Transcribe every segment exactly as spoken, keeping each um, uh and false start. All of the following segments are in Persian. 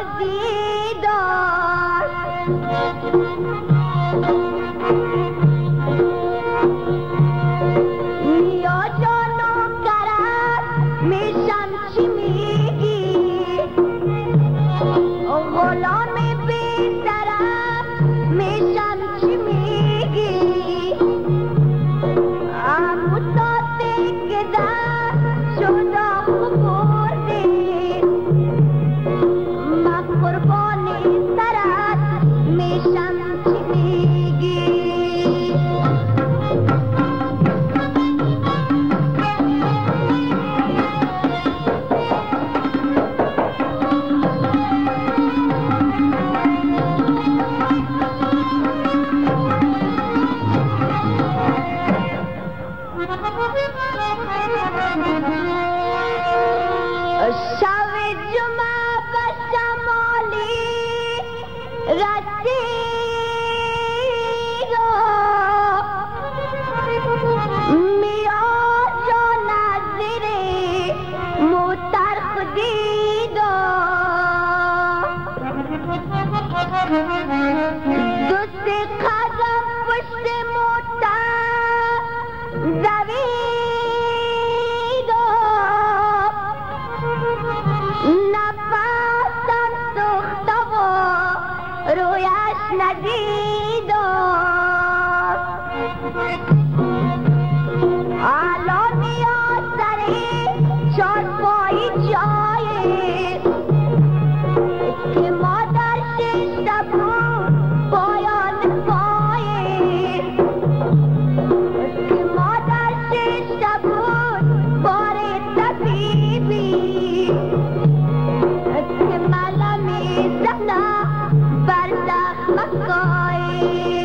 دیدار میا جانو کرد میشم چی میگی غلام بی طرف میشم چی میگی امو تاته که در شدا خوب بردی من قربان سرت میشم چی میگی شب جمعه به شمالی رسید میا جان زیر موترخ دید دوست قدم پشت موتر دوید نفسم سوخته و رویش ندید الان میاد سری چارپایی جایی که مادر ششته بود پایان پایی که مادر ششته بود بار طبیبی که ملمی زنه بر زخم کایی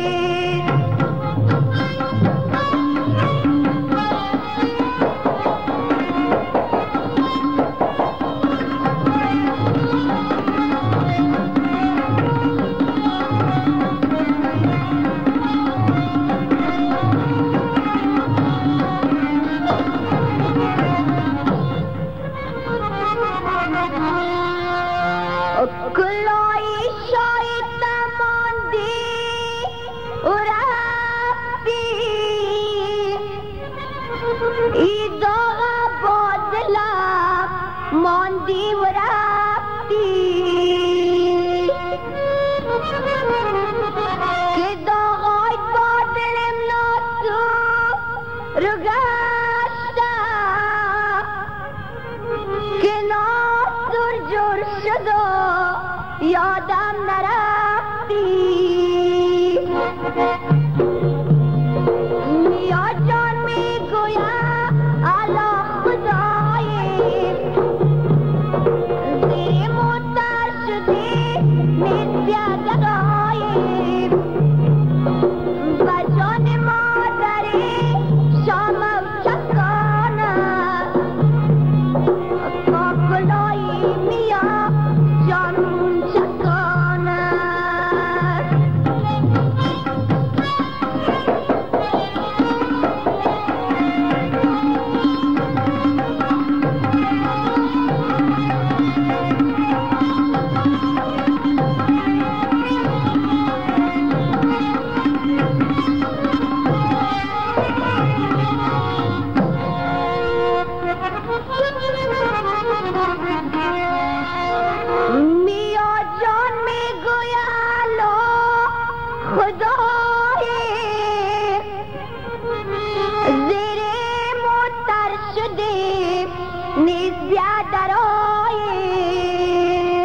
کلای شاید ماندی و رفتی ای داغ بادلم ماندی و رفتی که داغای بادلم ناسو رو گشتم که ناسور جور شد و یادم نرفتی میا جان میگویم الا خدایی زیر موتر شدی نیست یدگایی و جان مادری شامم چکانه کاکلایی میا جانون چکانه میا جان میگوید خدایی زیر موتر شدیم نیست درایی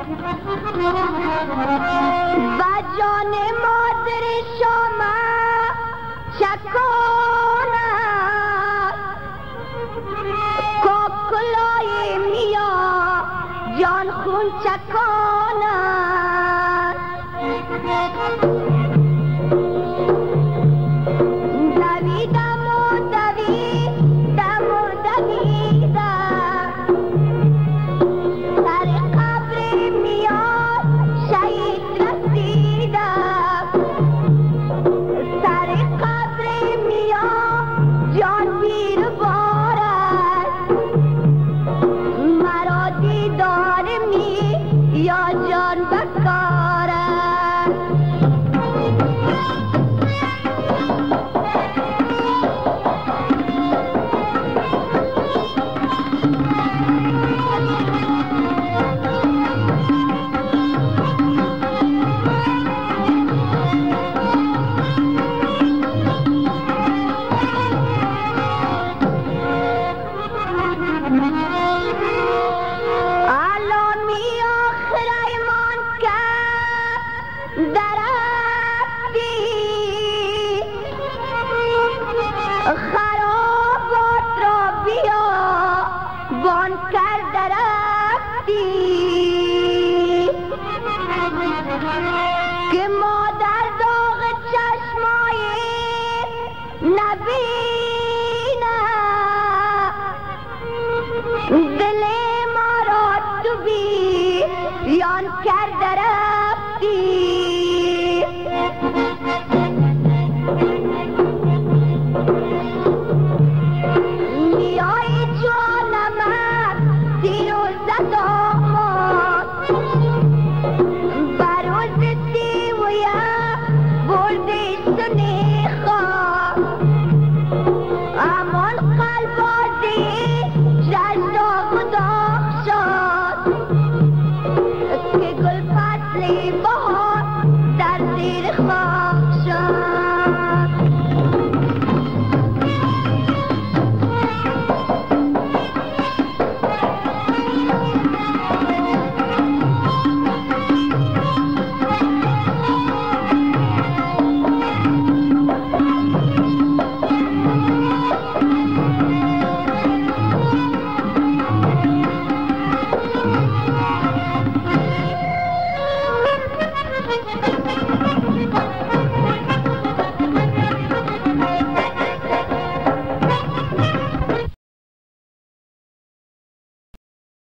و جان مادر شما چکانه کاکلای میا جان خون چکانه دویدم و دویدم و دویدم سر قبر میا شهید رسیدم سر قبر میا جان پیر بارد مرا دیدار می یا جان بکاره خرابات را بیا بان کرده رفتی که ما در داغ چشمای نبینه دل ما را تو بیان کرده رفتی بهار در زیر